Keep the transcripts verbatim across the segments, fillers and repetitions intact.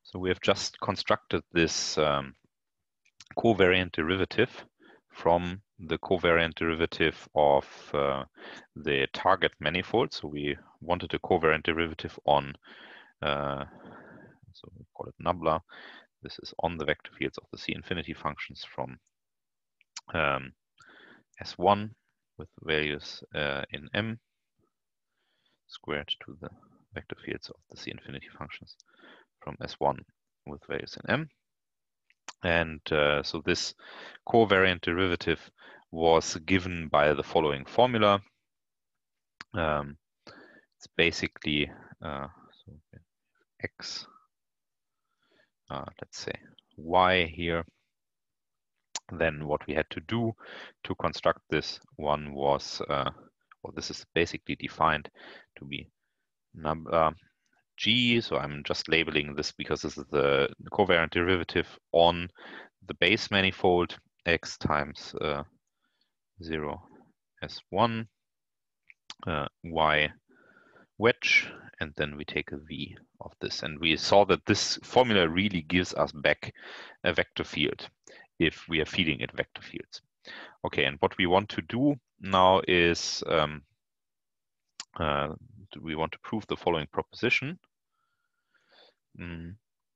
So we have just constructed this um, covariant derivative from the covariant derivative of uh, the target manifold. So we wanted a covariant derivative on, uh, so we call it nabla. This is on the vector fields of the C infinity functions from um, S one with values uh, in M squared to the vector fields of the C infinity functions from S one with values in M. And uh, so this covariant derivative was given by the following formula. Um, it's basically uh, so x, uh, let's say y here. Then what we had to do to construct this one was, uh, well, this is basically defined to be number g. So I'm just labeling this because this is the covariant derivative on the base manifold x times uh, zero s one uh, y wedge, and then we take a v of this. And we saw that this formula really gives us back a vector field if we are feeding it vector fields. Okay, and what we want to do now is um, uh, we want to prove the following proposition. Mm.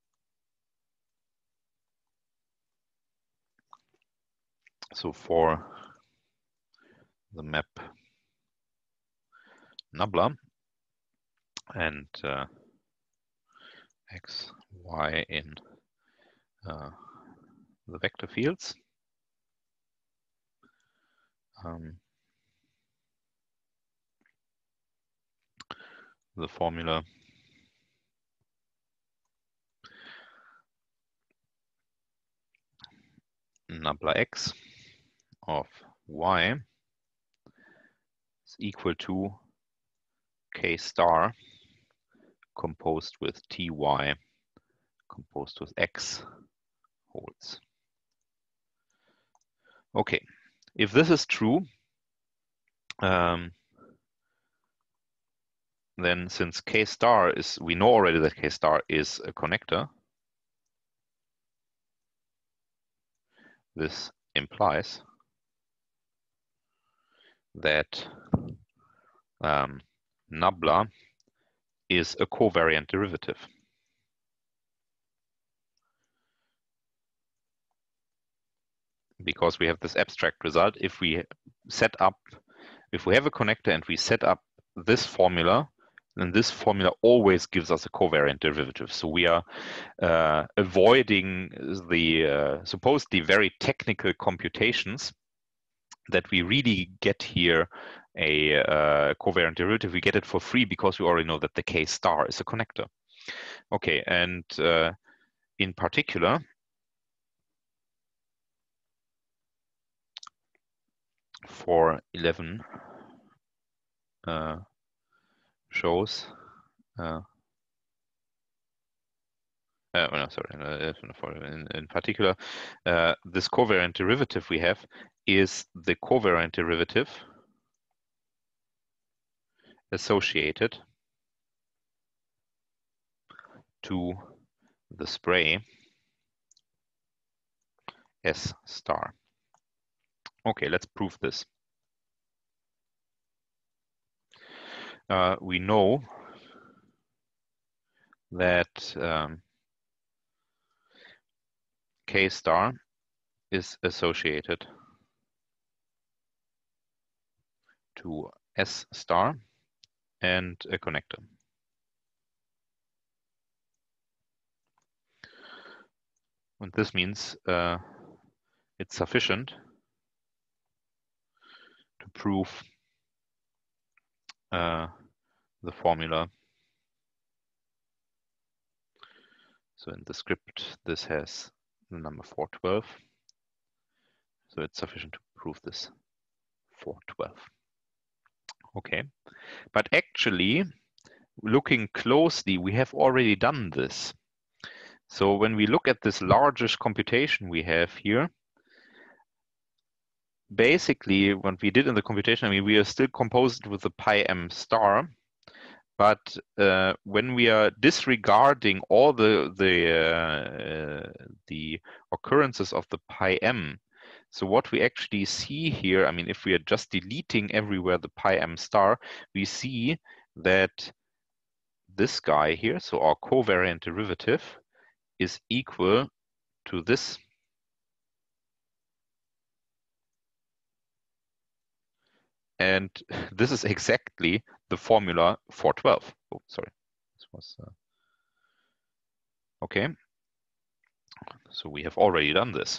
So for the map nabla and uh, x, y in uh, the vector fields, um, the formula nabla x of y is equal to k star composed with ty composed with x holds. Okay, if this is true, um, then since k star is, we know already that k star is a connector, this implies that um, nabla is a covariant derivative. Because we have this abstract result, if we set up, if we have a connector and we set up this formula, then this formula always gives us a covariant derivative. So we are uh, avoiding the uh, supposedly very technical computations that we really get here a uh, covariant derivative. We get it for free because we already know that the k star is a connector. Okay, and uh, in particular, for eleven uh, shows, uh, uh, no, sorry, in, in particular, uh, this covariant derivative we have is the covariant derivative associated to the spray S star. Okay, let's prove this. Uh, we know that um, K star is associated to S star and a connector. And this means uh, it's sufficient to prove uh, the formula. So in the script, this has the number four twelve. So it's sufficient to prove this four twelve. Okay, but actually, looking closely, we have already done this. So when we look at this largest computation we have here, basically what we did in the computation, I mean, we are still composed with the pi m star, But uh, when we are disregarding all the the uh, the occurrences of the pi m, so what we actually see here, I mean, if we are just deleting everywhere the pi m star, we see that this guy here, so our covariant derivative, is equal to this. And this is exactly the formula for twelve. Oh, sorry. This was uh... okay. So we have already done this.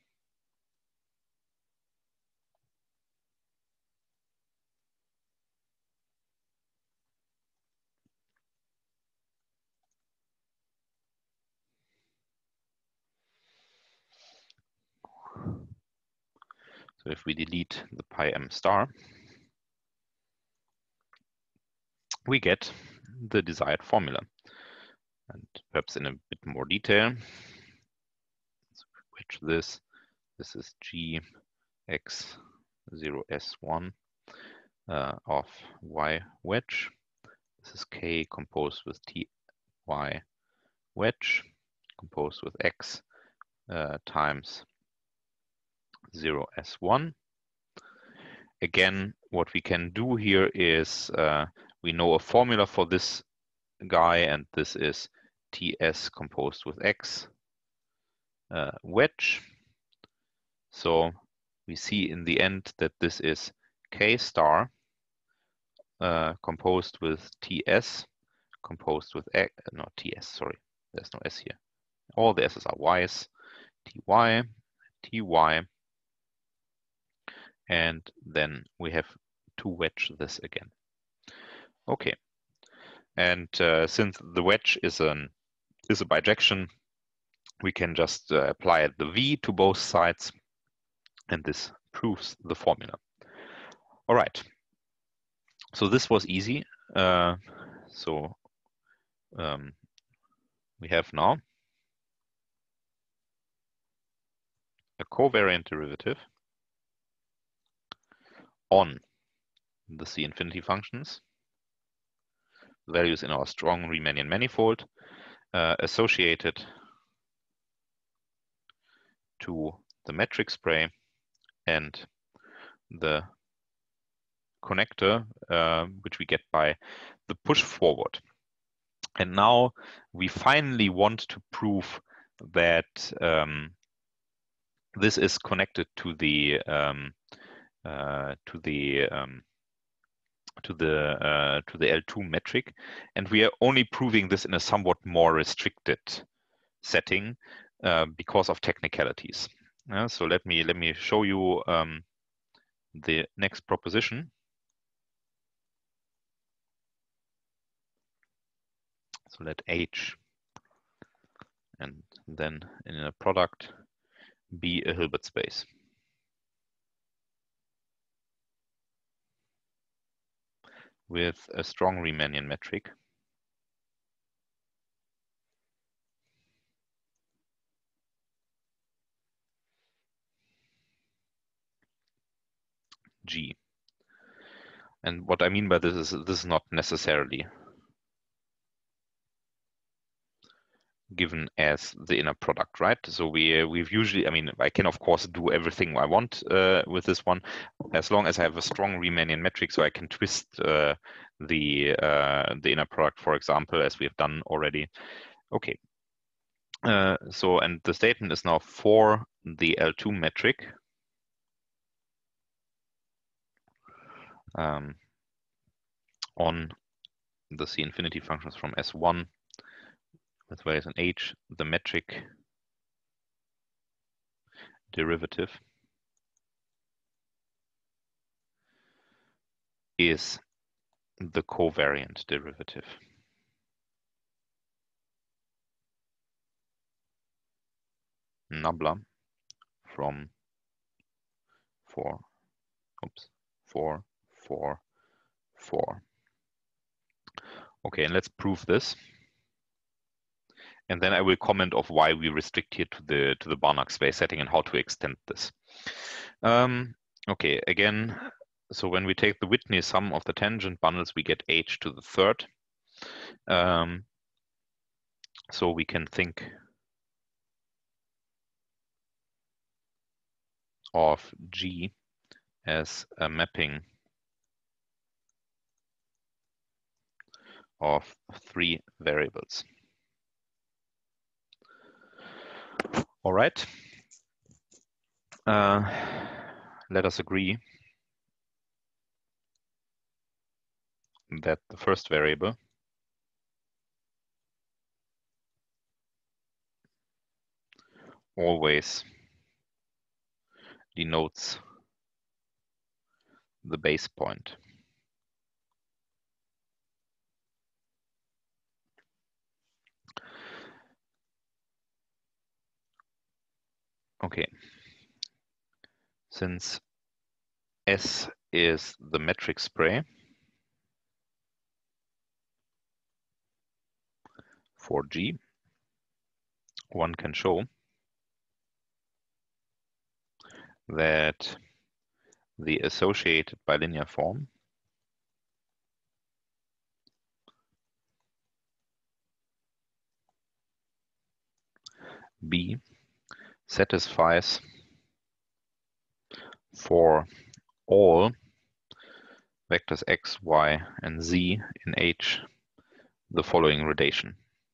So if we delete the pi m star, we get the desired formula. And perhaps in a bit more detail, so which this, this is G x zero S one uh, of y wedge. This is K composed with T y wedge composed with X uh, times zero S one. Again, what we can do here is uh, we know a formula for this guy, and this is Ts composed with X uh, wedge. So we see in the end that this is K star uh, composed with Ts composed with X, no Ts, sorry, there's no S here. All the S's are Ys, Ty, Ty, and then we have to wedge this again. Okay, and uh, since the wedge is an is a bijection, we can just uh, apply the V to both sides, and this proves the formula. All right, so this was easy. Uh, so um, we have now a covariant derivative on the C infinity functions, values in our strong Riemannian manifold, uh, associated to the metric spray and the connector, uh, which we get by the push forward. And now we finally want to prove that um, this is connected to the um, uh, to the um, to the uh, to the L two metric, and we are only proving this in a somewhat more restricted setting uh, because of technicalities. Uh, so let me let me show you um, the next proposition. So let H and then in a product be a Hilbert space. With a strong Riemannian metric. G. And what I mean by this is this is not necessarily given as the inner product, right? So we uh, we've usually, I mean, I can of course do everything I want uh, with this one, as long as I have a strong Riemannian metric, so I can twist uh, the uh, the inner product, for example, as we have done already. Okay. Uh, so and the statement is now for the L two metric. Um, on the C infinity functions from S one with values in H, the metric derivative is the covariant derivative. Nabla from four, oops, four, four, four. Okay, and let's prove this. And then I will comment of why we restrict here to the to the Banach space setting and how to extend this. Um, okay, again, so when we take the Whitney sum of the tangent bundles, we get H to the third. Um, so we can think of G as a mapping of three variables. All right. Uh, let us agree that the first variable always denotes the base point. Okay. Since S is the metric spray for G, one can show that the associated bilinear form B satisfies for all vectors x, y, and z in H the following relation.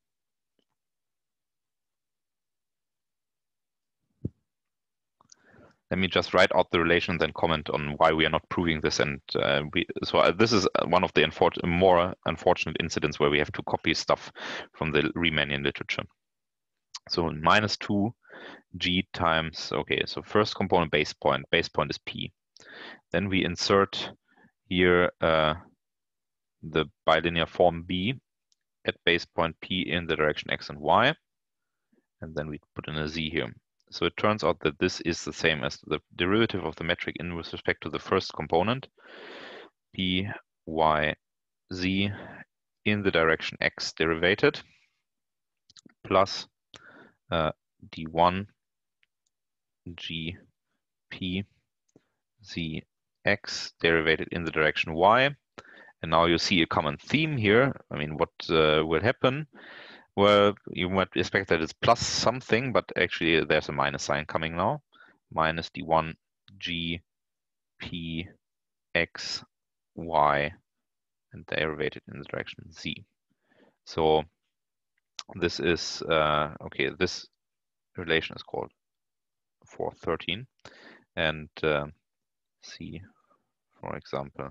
Let me just write out the relation, then comment on why we are not proving this. And uh, we, so uh, this is one of the unfor more unfortunate incidents where we have to copy stuff from the Riemannian literature. So minus two G times, okay, so first component base point, base point is P. Then we insert here uh, the bilinear form B at base point P in the direction X and Y. And then we put in a Z here. So it turns out that this is the same as the derivative of the metric in with respect to the first component, P, Y, Z in the direction X derivated, plus uh, D one, G, P, Z, X derivated in the direction Y. And now you see a common theme here. I mean, what uh, will happen? Well, you might expect that it's plus something, but actually there's a minus sign coming now. Minus D one, G, P, X, Y, and derivated in the direction Z. So this is, uh, okay, this relation is called four thirteen. And uh, see, for example,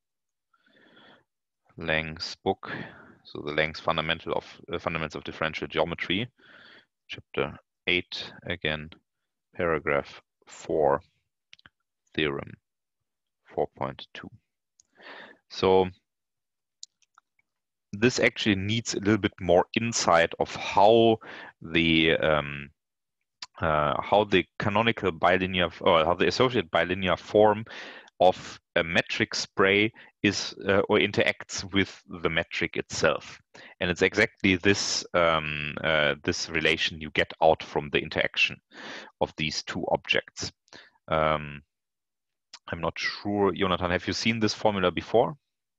Lang's book. So the Lang's fundamental of uh, fundamentals of differential geometry, chapter eight, again, paragraph four, theorem four point two. So this actually needs a little bit more insight of how the um, uh, how the canonical bilinear or how the associated bilinear form of a metric spray is uh, or interacts with the metric itself, and it's exactly this um, uh, this relation you get out from the interaction of these two objects. Um, I'm not sure, Jonathan, have you seen this formula before?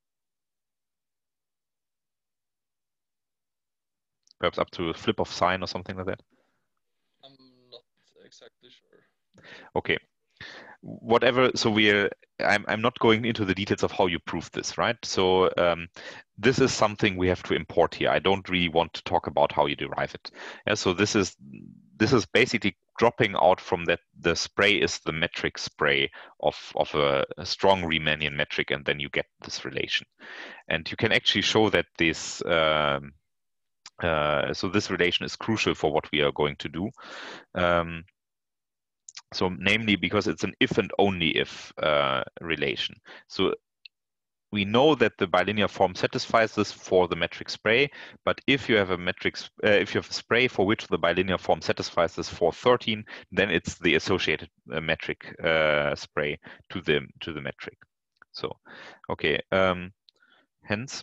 Perhaps up to a flip of sign or something like that? I'm not exactly sure. Okay. Whatever, so we're, I'm, I'm not going into the details of how you prove this, right? So um, this is something we have to import here. I don't really want to talk about how you derive it. Yeah, so this is, this is basically dropping out from that the spray is the metric spray of, of a, a strong Riemannian metric, and then you get this relation. And you can actually show that this, um, uh, so this relation is crucial for what we are going to do. Um, So namely because it's an if and only if uh, relation. So we know that the bilinear form satisfies this for the metric spray, but if you have a metric, uh, if you have a spray for which the bilinear form satisfies this for thirteen, then it's the associated uh, metric uh, spray to the to the metric. So, okay. Um, hence,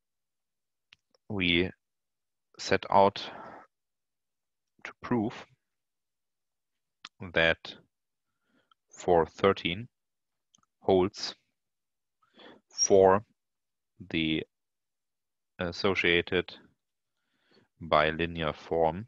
we set out to prove that for thirteen holds for the associated bilinear form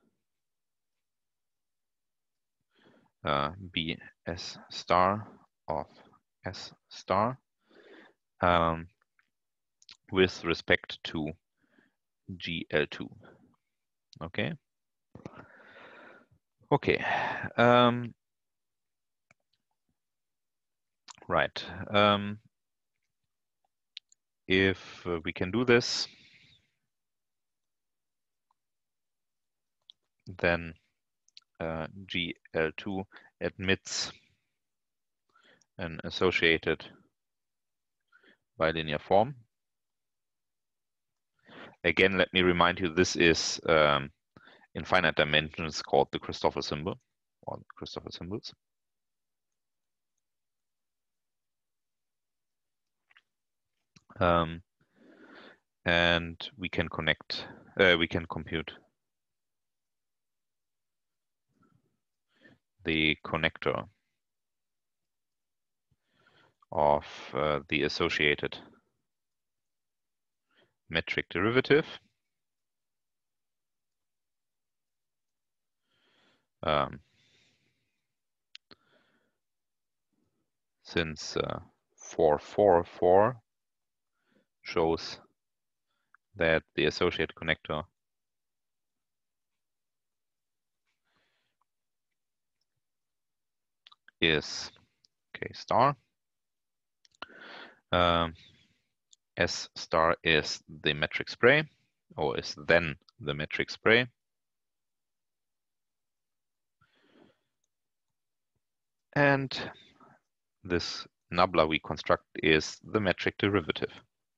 uh, B S star of S star um, with respect to G L two. Okay. Okay. Um, right. Um, if uh, we can do this, then uh, G L two admits an associated bilinear form. Again, let me remind you, this is um, in finite dimensions called the Christoffel symbol, or the Christoffel symbols. Um, and we can connect, uh, we can compute the connector of uh, the associated metric derivative. Um, since uh, four four four shows that the associated connector is K star. Um, S star is the metric spray, or is then the metric spray. And this nabla we construct is the metric derivative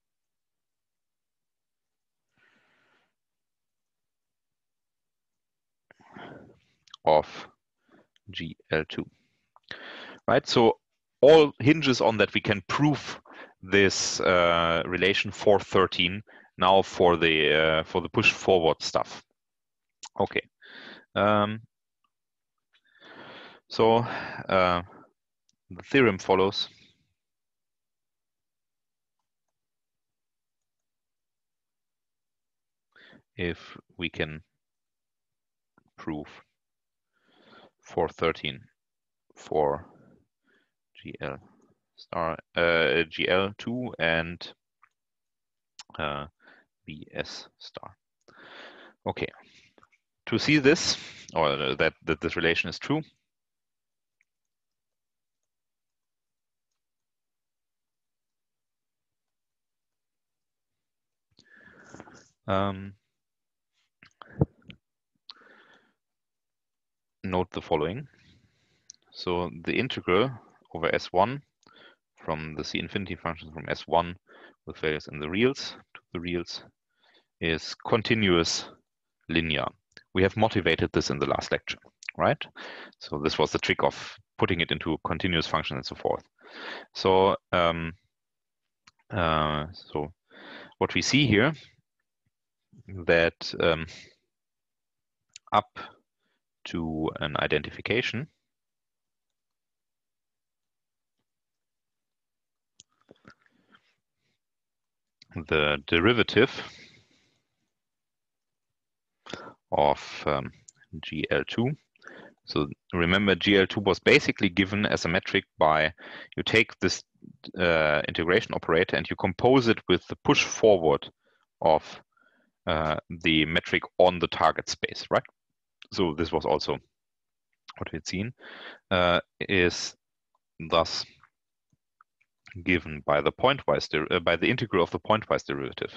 of G L two. Right, so all hinges on that we can prove this uh, relation four thirteen now for the uh, for the push forward stuff. Okay, um, so uh, the theorem follows. If we can prove four thirteen for G L star uh, G L two and uh, B S star. Okay, to see this, or that, that this relation is true, um, note the following. So the integral over S one from the C infinity function from S one with values in the reals to the reals is continuous linear. We have motivated this in the last lecture, right? So this was the trick of putting it into continuous function and so forth. So, um, uh, so what we see here, that um, up to an identification, the derivative of um, G L two. So remember, G L two was basically given as a metric by, you take this uh, integration operator and you compose it with the push forward of uh, the metric on the target space, right? So this was also what we had seen, uh, is thus given by the pointwise uh, by the integral of the pointwise derivative.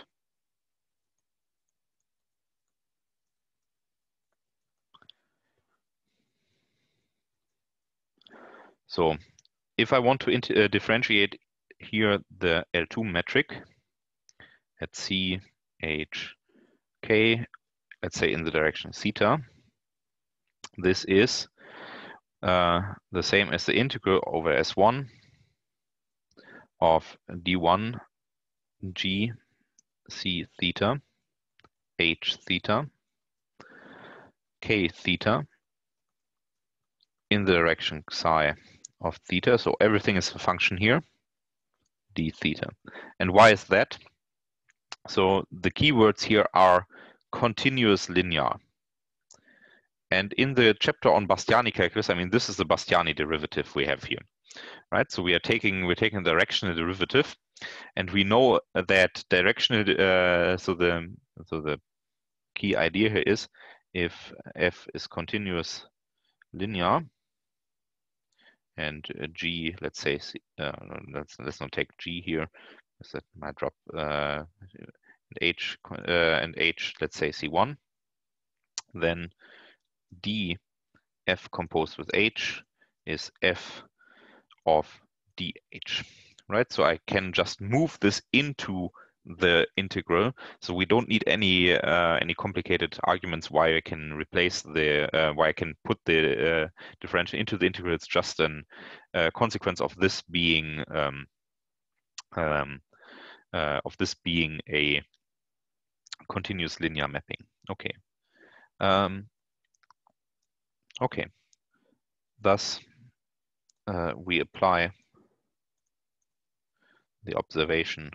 So if I want to uh, differentiate here the L two metric at C, H, K, let's say in the direction theta, this is uh, the same as the integral over S one of D one G C theta, H theta, K theta in the direction psi of theta. So everything is a function here, d theta. And why is that? So the keywords here are continuous linear. And in the chapter on Bastiani calculus, I mean, this is the Bastiani derivative we have here, right? So we are taking we're taking the directional derivative, and we know that directional. Uh, so the so the key idea here is if f is continuous linear, and uh, g, let's say, uh, let's let's not take g here, because that might drop. Uh, and h uh, and h, let's say c one, then d f composed with h is f of dh, right? So I can just move this into the integral, so we don't need any uh, any complicated arguments why I can replace the uh, why I can put the uh, differential into the integral. It's just a uh, consequence of this being um, um, uh, of this being a continuous linear mapping. Okay. Um, okay. Thus, uh, we apply the observation.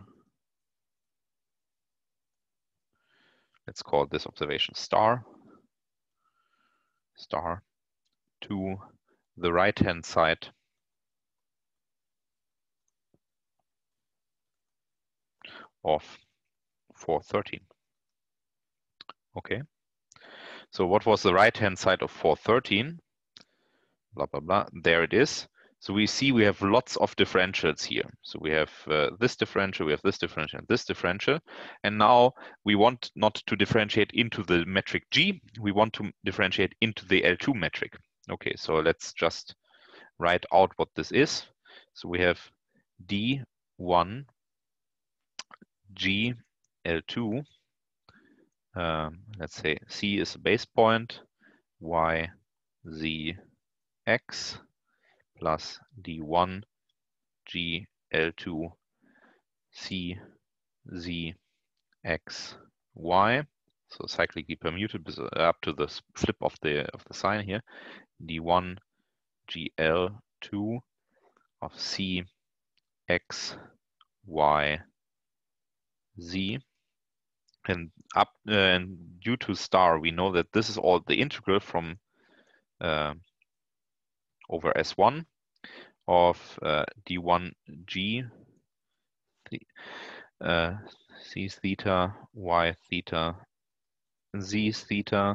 Let's call this observation star, star, to the right-hand side of four thirteen. Okay. So what was the right-hand side of four thirteen? Blah, blah, blah. There it is. So we see we have lots of differentials here. So we have uh, this differential, we have this differential, and this differential. And now we want not to differentiate into the metric G, we want to differentiate into the L two metric. Okay, so let's just write out what this is. So we have D one G L two. Um, let's say C is a base point, Y, Z, X plus D one G L two C Z X Y. So cyclically permuted up to the flip of the of the sign here. D one G L two of C X Y Z. And up uh, and due to star, we know that this is all the integral from uh, over S one of uh, D one G uh, C theta Y theta Z theta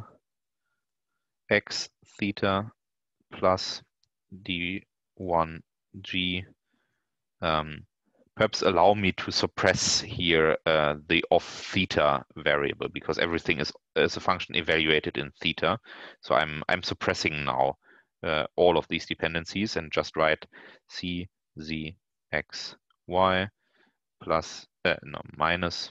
X theta plus D one G. Um, perhaps allow me to suppress here uh, the of theta variable, because everything is, is a function evaluated in theta. So I'm I'm suppressing now uh, all of these dependencies and just write C Z X Y plus uh, no minus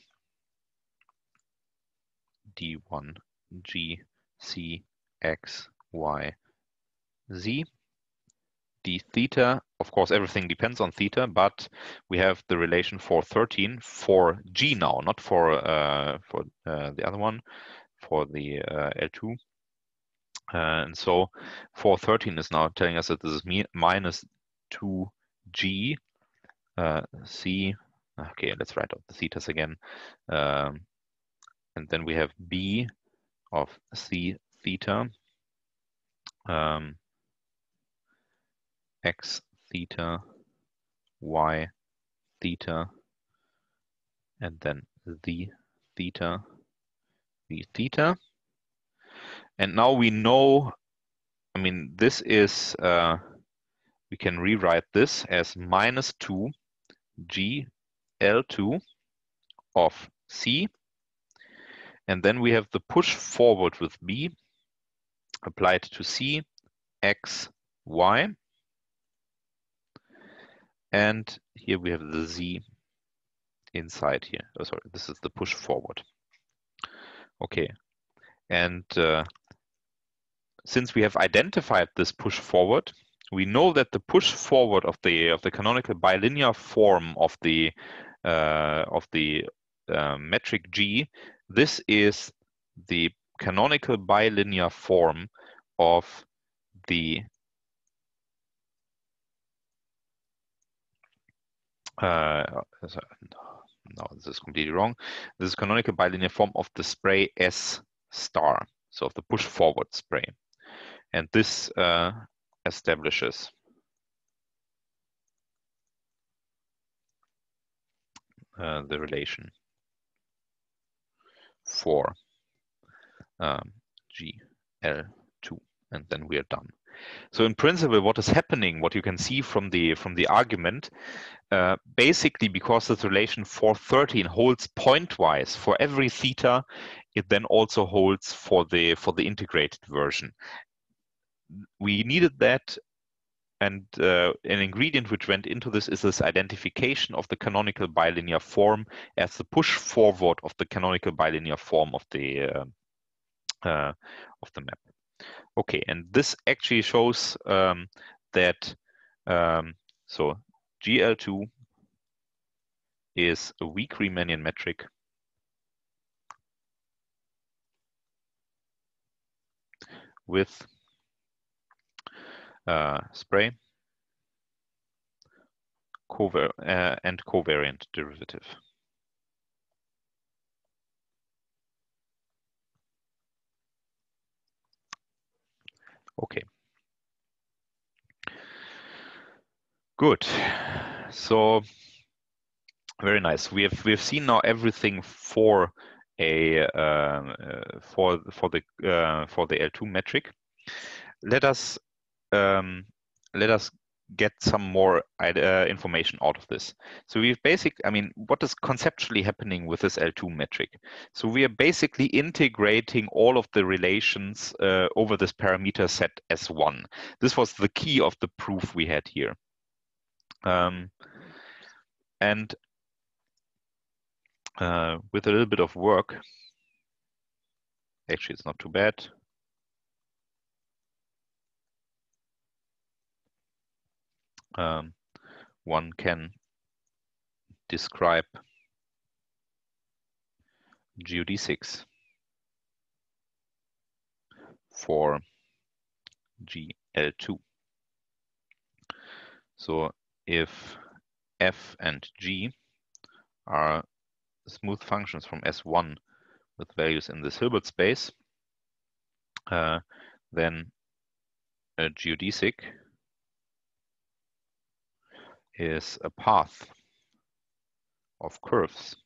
D one G C X Y Z. D theta, of course, everything depends on theta, but we have the relation four thirteen for G now, not for uh, for uh, the other one, for the uh, L two. Uh, and so four thirteen is now telling us that this is mi minus two G uh, C. Okay, let's write out the thetas again. Um, and then we have B of C theta. Um, X theta, Y theta, and then the theta, the theta. And now we know, I mean, this is, uh, we can rewrite this as minus two G L two of C. And then we have the push forward with B applied to C, X, Y. And here we have the Z inside here. Oh, sorry, this is the push forward. Okay, and uh, since we have identified this push forward, we know that the push forward of the of the canonical bilinear form of the uh, of the uh, metric G, this is the canonical bilinear form of the uh, no, this is completely wrong. This is canonical bilinear form of the spray S star, so of the push forward spray. And this uh, establishes uh, the relation for um, G L two, and then we are done. So in principle, what is happening, what you can see from the from the argument, uh, basically because this relation four thirteen holds pointwise for every theta, it then also holds for the for the integrated version. We needed that, and uh, an ingredient which went into this is this identification of the canonical bilinear form as the push forward of the canonical bilinear form of the uh, uh, of the map. Okay, and this actually shows um, that um, so G L two is a weak Riemannian metric with uh, spray covar uh, and covariant derivative. Okay. Good. So very nice. We have we have seen now everything for a uh, uh, for for the uh, for the L two metric. Let us um, let us get some more uh, information out of this. So we've basically, I mean, what is conceptually happening with this L two metric? So we are basically integrating all of the relations uh, over this parameter set S one. This was the key of the proof we had here. Um, and uh, with a little bit of work, actually it's not too bad. Um, one can describe geodesics for G L two. So if f and g are smooth functions from S one with values in this Hilbert space, uh, then a geodesic is a path of curves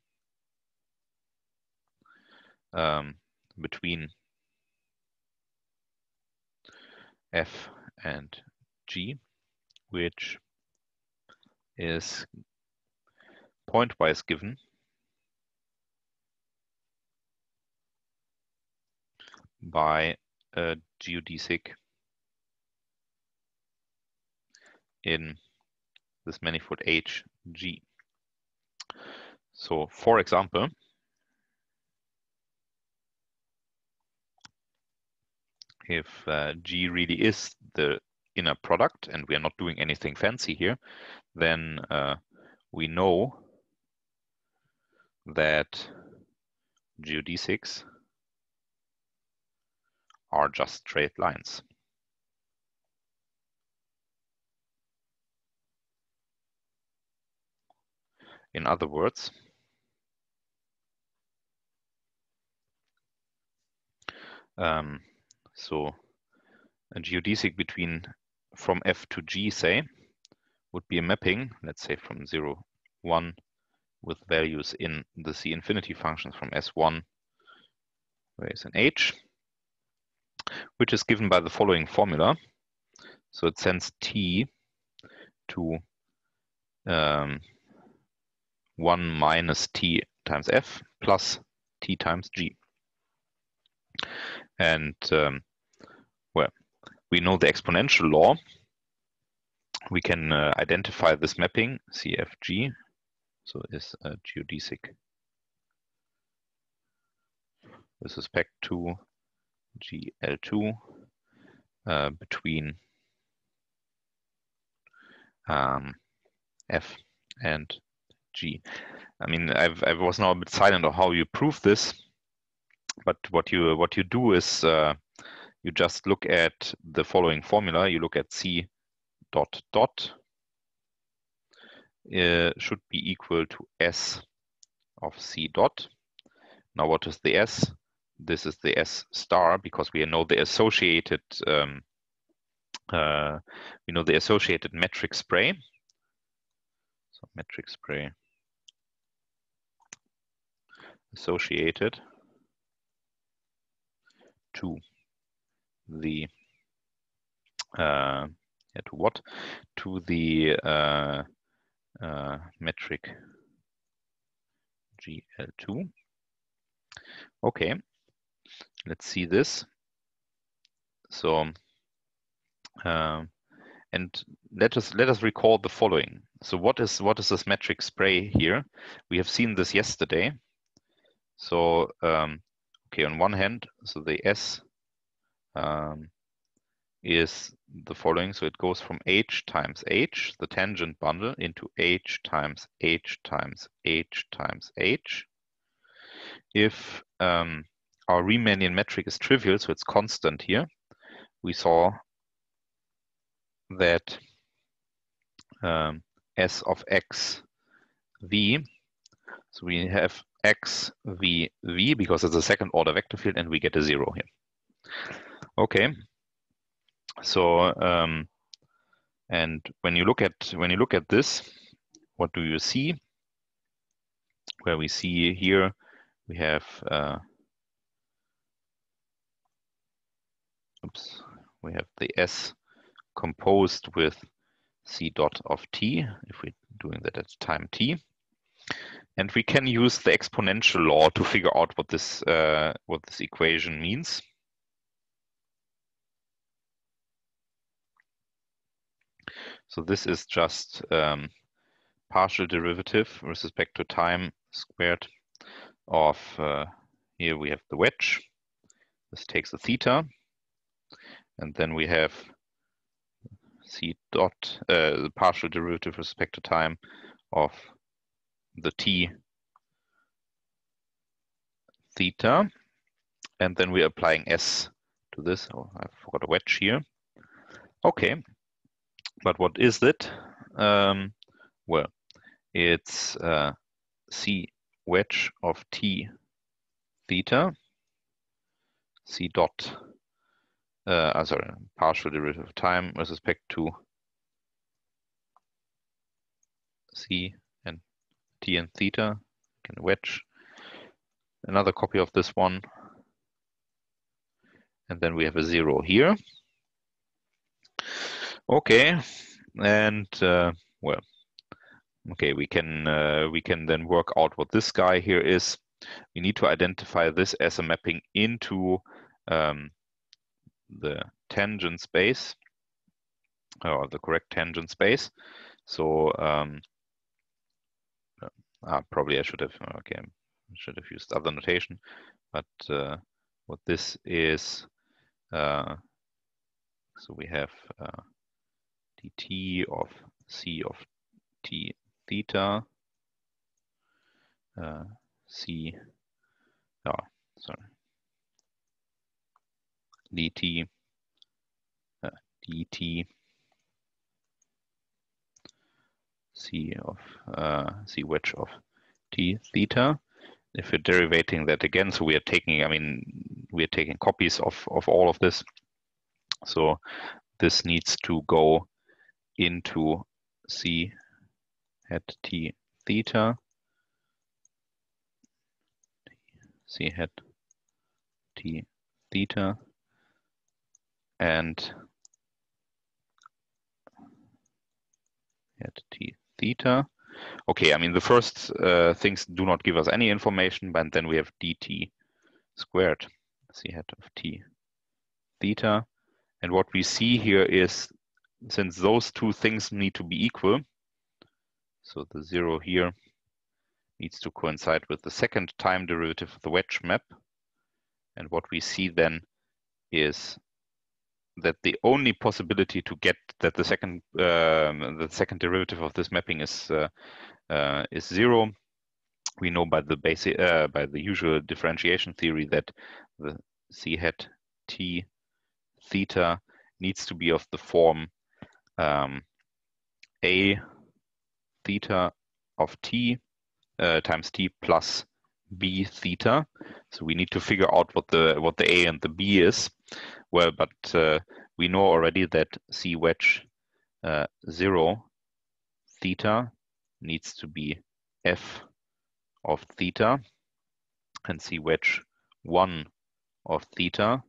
um, between f and g, which is pointwise given by a geodesic in this manifold H G. So, for example, if uh, G really is the inner product and we are not doing anything fancy here, then uh, we know that geodesics are just straight lines. In other words, um, so a geodesic between from F to G, say, would be a mapping, let's say from zero, one, with values in the C infinity functions from S one, where is an H, which is given by the following formula. So it sends T to um, one minus T times F plus T times G. And um, well, we know the exponential law. We can uh, identify this mapping C F G, so is a geodesic with respect to G L two uh, between um, F and G. I mean, I've, I was now a bit silent on how you prove this, but what you what you do is uh, you just look at the following formula. You look at C dot dot uh, should be equal to S of C dot. Now what is the S? This is the S star, because we know the associated um, uh, we know the associated metric spray. So metric spray associated to the uh, yeah, to what? To the uh, uh, metric G L two. Okay, let's see this. So, um, and let us let us recall the following. So, what is what is this metric spray here? We have seen this yesterday. So, um, okay, on one hand, so the S um, is the following. So it goes from H times H, the tangent bundle, into H times H times H times H. If um, our Riemannian metric is trivial, so it's constant here, we saw that um, S of x v, so we have x v v because it's a second order vector field, and we get a zero here. Okay, so um, and when you look at when you look at this, what do you see? Where we see here we have uh, oops, we have the S composed with C dot of t, if we're doing that at time t. And we can use the exponential law to figure out what this uh, what this equation means. So this is just um, partial derivative with respect to time squared of, uh, here we have the wedge. This takes the theta. And then we have C dot, uh, the partial derivative with respect to time of the t theta. And then we're applying S to this. Oh, I forgot a wedge here. Okay. But what is it? Um, well, it's uh, C wedge of t theta, C dot, uh, uh, sorry, partial derivative of time with respect to C and t and theta, can wedge. Another copy of this one. And then we have a zero here. Okay, and uh, well, okay, we can uh, we can then work out what this guy here is. We need to identify this as a mapping into um, the tangent space, or the correct tangent space. So um, uh, probably I should have okay should have used other notation, but uh, what this is, uh, so we have uh, dt of c of t theta, uh, c, oh, sorry, dt, uh, dt c of uh, c wedge of t theta. If we're derivating that again, so we are taking, I mean, we are taking copies of of all of this. So this needs to go into c hat t theta, c hat t theta, and hat t theta. Okay, I mean, the first uh, things do not give us any information, but then we have dt squared, c hat of t theta. And what we see here is, since those two things need to be equal, so the zero here needs to coincide with the second time derivative of the wedge map. And what we see then is that the only possibility to get that the second um, the second derivative of this mapping is uh, uh, is zero. We know by the basic uh, by the usual differentiation theory that the c hat t theta needs to be of the form um, a theta of t uh, times t plus b theta. So we need to figure out what the what the a and the b is. Well, but uh, we know already that c wedge uh, zero theta needs to be f of theta, and c wedge one of theta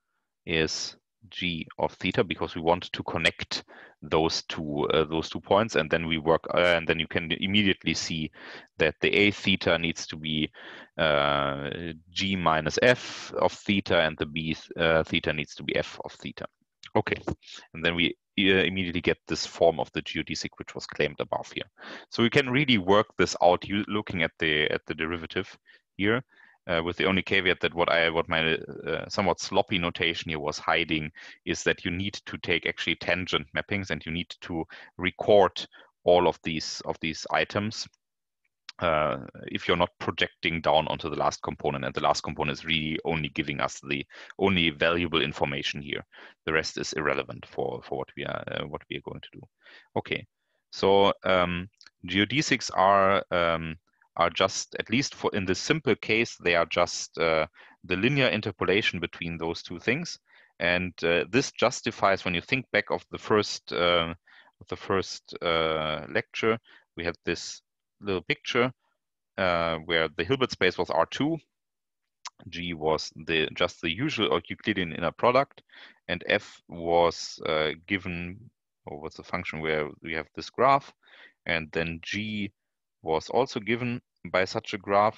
is g of theta, because we want to connect those two uh, those two points, and then we work uh, and then you can immediately see that the a theta needs to be uh, g minus f of theta, and the b uh, theta needs to be f of theta. Okay, and then we uh, immediately get this form of the geodesic which was claimed above here. So we can really work this out you, looking at the at the derivative here. Uh, with the only caveat that what I what my uh, somewhat sloppy notation here was hiding is that you need to take actually tangent mappings, and you need to record all of these of these items uh, if you're not projecting down onto the last component, and the last component is really only giving us the only valuable information here. The rest is irrelevant for for what we are uh, what we are going to do. Okay, so um, geodesics are um, are just, at least for in this simple case, they are just uh, the linear interpolation between those two things, and uh, this justifies, when you think back of the first uh, of the first uh, lecture, we had this little picture uh, where the Hilbert space was R two, G was the just the usual Euclidean inner product, and F was uh, given, or was a function where we have this graph, and then G was also given by such a graph,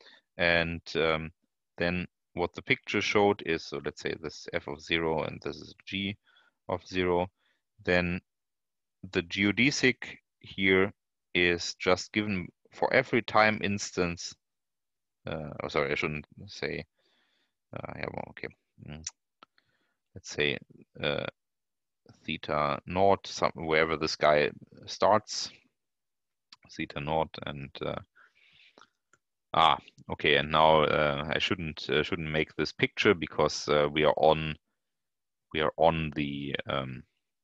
and um, then what the picture showed is, so let's say this F of zero and this is G of zero, then the geodesic here is just given for every time instance. Uh, oh, sorry, I shouldn't say. Uh, yeah, well, okay. Mm. Let's say uh, theta naught, some, wherever this guy starts, theta naught, and uh, ah, okay. And now uh, I shouldn't uh, shouldn't make this picture, because uh, we are on we are on the um,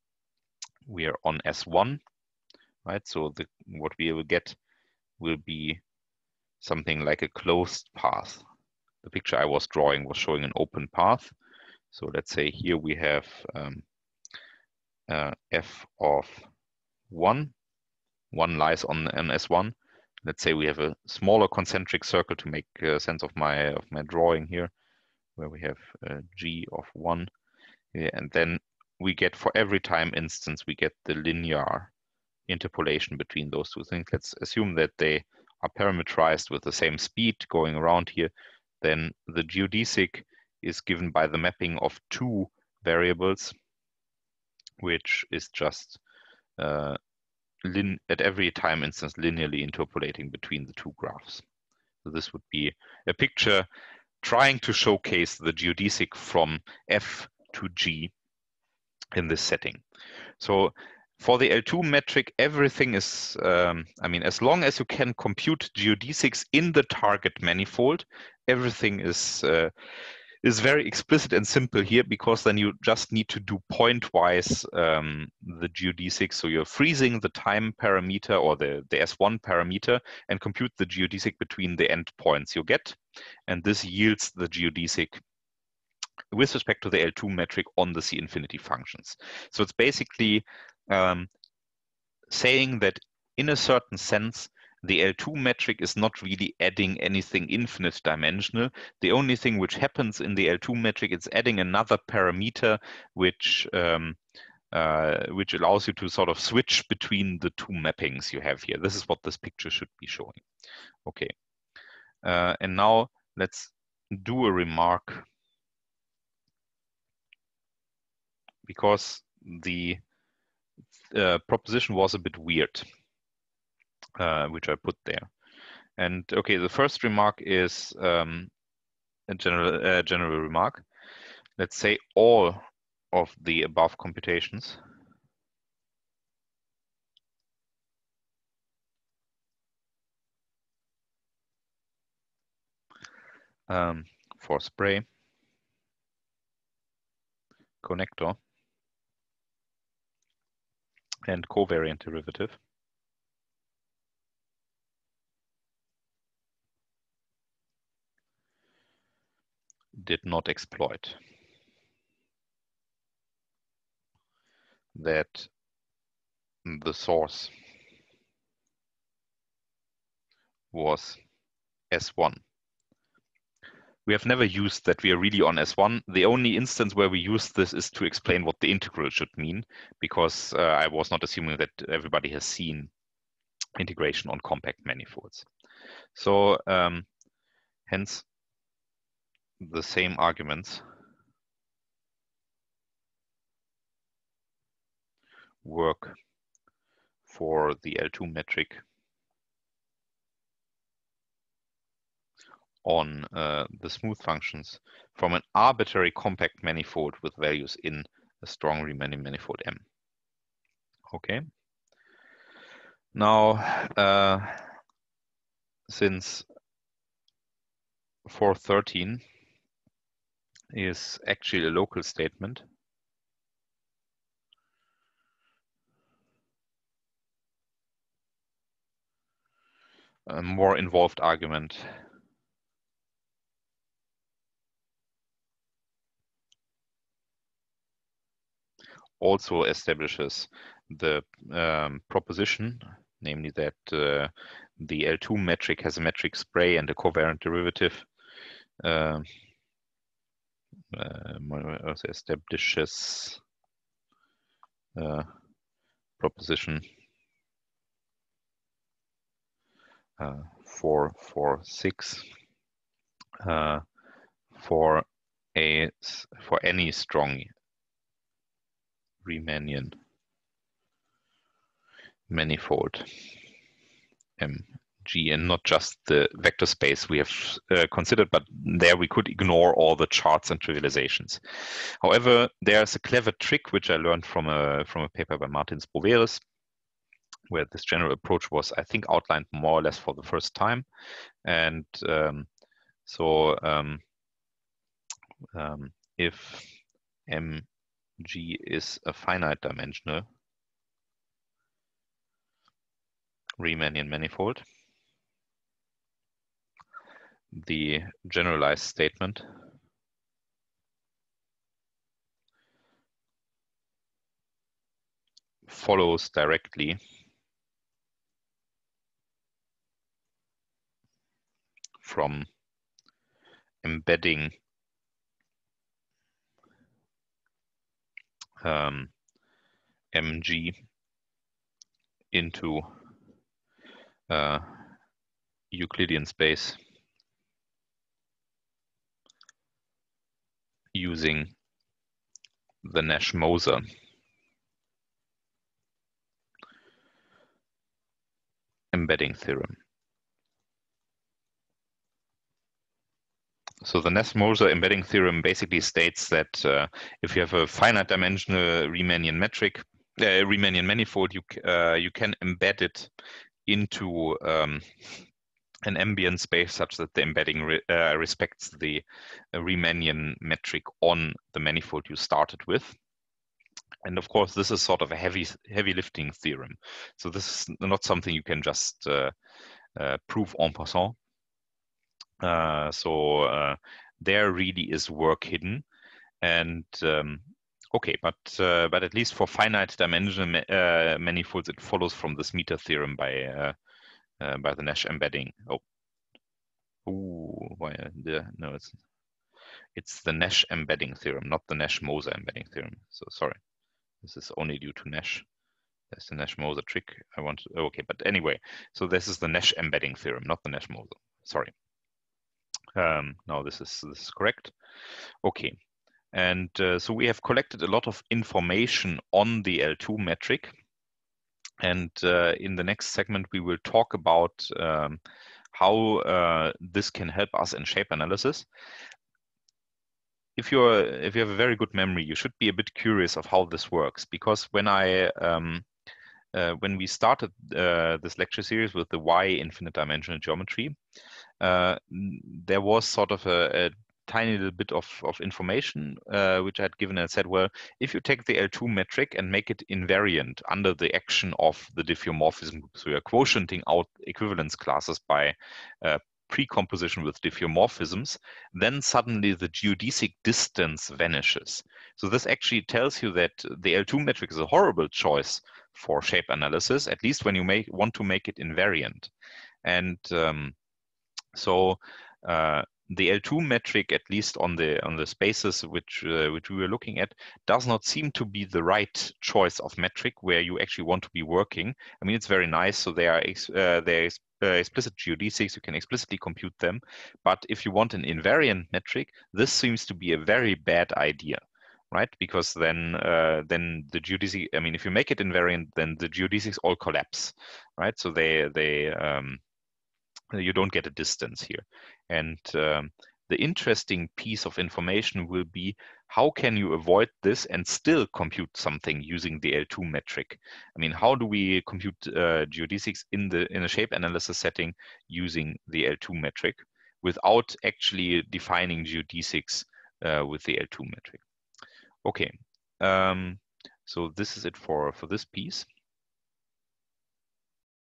we are on S one, right? So the what we will get will be something like a closed path. The picture I was drawing was showing an open path. So let's say here we have um, uh, f of one. one lies on an S one. Let's say we have a smaller concentric circle to make uh, sense of my of my drawing here, where we have uh, g of one. Yeah, and then we get, for every time instance, we get the linear interpolation between those two things. Let's assume that they are parameterized with the same speed going around here. Then the geodesic is given by the mapping of two variables, which is just uh, lin at every time instance linearly interpolating between the two graphs. So this would be a picture trying to showcase the geodesic from F to G in this setting. So for the L two metric, everything is, um, I mean, as long as you can compute geodesics in the target manifold, everything is uh, is very explicit and simple here, because then you just need to do pointwise um, the geodesic. So you're freezing the time parameter, or the, the S one parameter, and compute the geodesic between the endpoints you get. And this yields the geodesic with respect to the L two metric on the C infinity functions. So it's basically um, saying that in a certain sense, the L two metric is not really adding anything infinite dimensional. The only thing which happens in the L two metric is adding another parameter which um, uh, which allows you to sort of switch between the two mappings you have here. This is what this picture should be showing. Okay, uh, and now let's do a remark, because the uh, proposition was a bit weird, uh, which I put there. And okay, the first remark is um, a general uh, general remark. Let's say all of the above computations um, for spray, connector, and covariant derivative did not exploit. That the source was S one. We have never used that we are really on S one. The only instance where we use this is to explain what the integral should mean, because uh, I was not assuming that everybody has seen integration on compact manifolds. So um, hence the same arguments work for the L two metric on uh, the smooth functions from an arbitrary compact manifold with values in a strong Riemannian manifold M. Okay. Now, uh, since four thirteen is actually a local statement, a more involved argument also establishes the um, proposition, namely that uh, the L two metric has a metric spray and a covariant derivative. Uh, uh, also establishes uh, proposition uh, four four six uh, for a for any strong Riemannian manifold M G, and not just the vector space we have uh, considered, but there we could ignore all the charts and trivializations. However, there's a clever trick which I learned from a from a paper by Martins Boveris, where this general approach was, I think, outlined more or less for the first time. And um, so um, um, if M G is a finite dimensional Riemannian manifold, the generalized statement follows directly from embedding um, M G into uh, Euclidean space using the Nash-Moser embedding theorem. So the Nash-Moser embedding theorem basically states that uh, if you have a finite dimensional Riemannian metric, uh, Riemannian manifold, you uh, you can embed it into um, an ambient space such that the embedding re uh, respects the uh, Riemannian metric on the manifold you started with. And of course, this is sort of a heavy, heavy lifting theorem. So this is not something you can just uh, uh, prove en passant. Uh, so uh, there really is work hidden. And um, okay, but uh, but at least for finite dimensional uh, manifolds, it follows from this meter theorem by uh, uh, by the Nash embedding. Oh, ooh, why the no, it's it's the Nash embedding theorem, not the Nash-Moser embedding theorem. So sorry, this is only due to Nash. There's the Nash-Moser trick. I want to, okay, but anyway, so this is the Nash embedding theorem, not the Nash-Moser. Sorry. Um, no, this is this is correct. Okay. And uh, so we have collected a lot of information on the L two metric. And uh, in the next segment, we will talk about um, how uh, this can help us in shape analysis. If you're if you have a very good memory, you should be a bit curious of how this works, because when I um, uh, when we started uh, this lecture series with the Y infinite dimensional geometry, uh, there was sort of a, a tiny little bit of, of information uh, which I had given and said, well, if you take the L two metric and make it invariant under the action of the diffeomorphism, so you're quotienting out equivalence classes by uh, precomposition with diffeomorphisms, then suddenly the geodesic distance vanishes. So this actually tells you that the L two metric is a horrible choice for shape analysis, at least when you make, want to make it invariant. And um, so uh, the L two metric, at least on the on the spaces which uh, which we were looking at, does not seem to be the right choice of metric where you actually want to be working. I mean, it's very nice. So there are ex uh, there is uh, explicit geodesics. You can explicitly compute them. But if you want an invariant metric, this seems to be a very bad idea, right? Because then uh, then the geodesic. I mean, if you make it invariant, then the geodesics all collapse, right? So they they um, you don't get a distance here. And um, the interesting piece of information will be how can you avoid this and still compute something using the L two metric? I mean, how do we compute uh, geodesics in the in a shape analysis setting using the L two metric without actually defining geodesics uh, with the L two metric? Okay, um, so this is it for for this piece.